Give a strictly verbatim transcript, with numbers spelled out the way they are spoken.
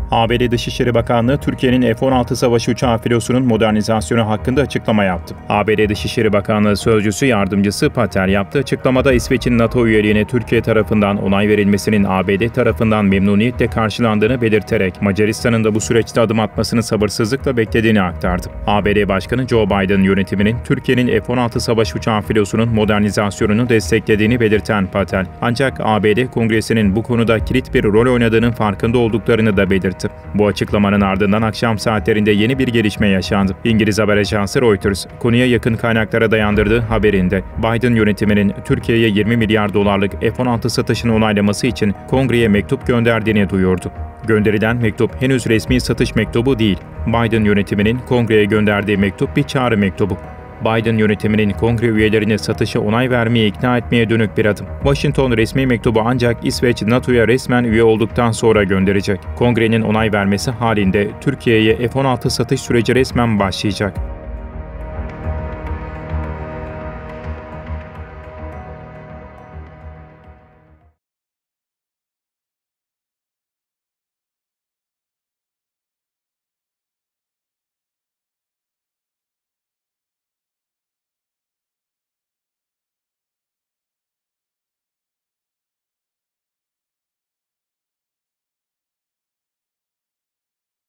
A B D Dışişleri Bakanlığı, Türkiye'nin F on altı savaş uçağı filosunun modernizasyonu hakkında açıklama yaptı. A B D Dışişleri Bakanlığı Sözcüsü Yardımcısı Patel yaptığı açıklamada İsveç'in NATO üyeliğine Türkiye tarafından onay verilmesinin A B D tarafından memnuniyetle karşılandığını belirterek Macaristan'ın da bu süreçte adım atmasını sabırsızlıkla beklediğini aktardı. A B D Başkanı Joe Biden yönetiminin Türkiye'nin F on altı savaş uçağı filosunun modernizasyonunu desteklediğini belirten Patel, ancak A B D Kongresi'nin bu konuda kilit bir rol oynadığının farkında olduklarını da belirtti. Bu açıklamanın ardından akşam saatlerinde yeni bir gelişme yaşandı. İngiliz haber ajansı Reuters, konuya yakın kaynaklara dayandırdığı haberinde Biden yönetiminin Türkiye'ye yirmi milyar dolarlık F on altı satışını onaylaması için Kongreye mektup gönderdiğini duyurdu. Gönderilen mektup henüz resmi satış mektubu değil. Biden yönetiminin Kongreye gönderdiği mektup bir çağrı mektubu. Biden yönetiminin kongre üyelerini satışa onay vermeye ikna etmeye dönük bir adım. Washington resmi mektubu ancak İsveç NATO'ya resmen üye olduktan sonra gönderecek. Kongrenin onay vermesi halinde Türkiye'ye F on altı satış süreci resmen başlayacak.